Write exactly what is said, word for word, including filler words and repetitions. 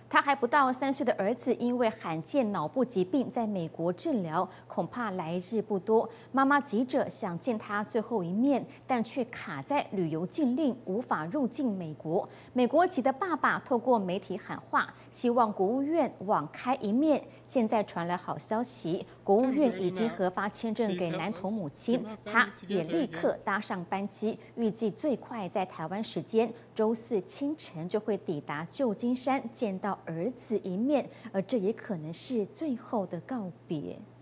他还不到三岁的儿子因为罕见脑部疾病在美国治疗，恐怕来日不多。妈妈急着想见他最后一面，但却卡在旅游禁令，无法入境美国。美国籍的爸爸透过媒体喊话，希望国务院网开一面。现在传来好消息，国务院已经核发签证给男童母亲，他也立刻搭上班机，预计最快在台湾时间周四清晨就会抵达旧金山见到儿子一面，而这也可能是最后的告别。